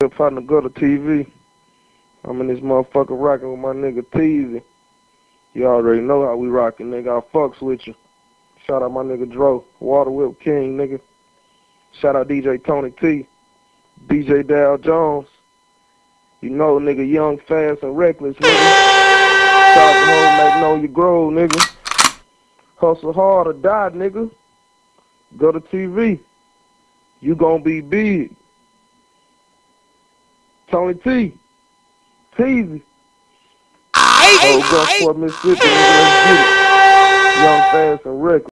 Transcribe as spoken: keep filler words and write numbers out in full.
Partner Gutta T V. I'm in this motherfucker rocking with my nigga Teasy. You already know how we rockin', nigga. I fucks with you. Shout out my nigga Dro, WATERWHIPKING, nigga. Shout out D J Tony T, D J Dal Jones. You know, nigga, young, fast, and reckless, nigga. Shout out to whole Magnolia Grove, nigga. Hustle hard or die, nigga. Gutta T V. You gon' be big. Tony T. Teasy. Oh, Gulfport, Mississippi, nigga, let's get it. Young, fast, and reckless.